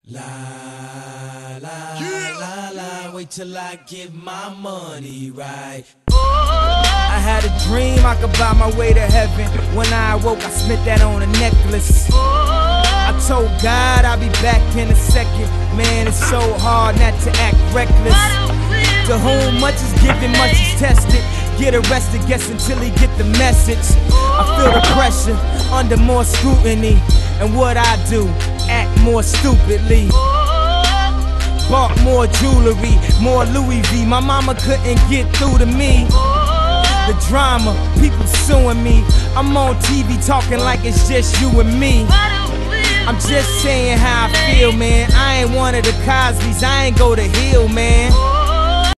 La la la la, wait till I get my money right. I had a dream I could buy my way to heaven. When I awoke, I spent that on a necklace. I told God I'll be back in a second. Man, it's so hard not to act reckless. To whom much is given, much is tested. Get arrested, guess until he get the message. I feel the pressure under more scrutiny. And what I do, act more stupidly. Bought more jewelry, more Louis V. My mama couldn't get through to me. The drama, people suing me. I'm on TV talking like it's just you and me. I'm just saying how I feel, man. I ain't one of the Cosbys, I ain't go to Hill, man.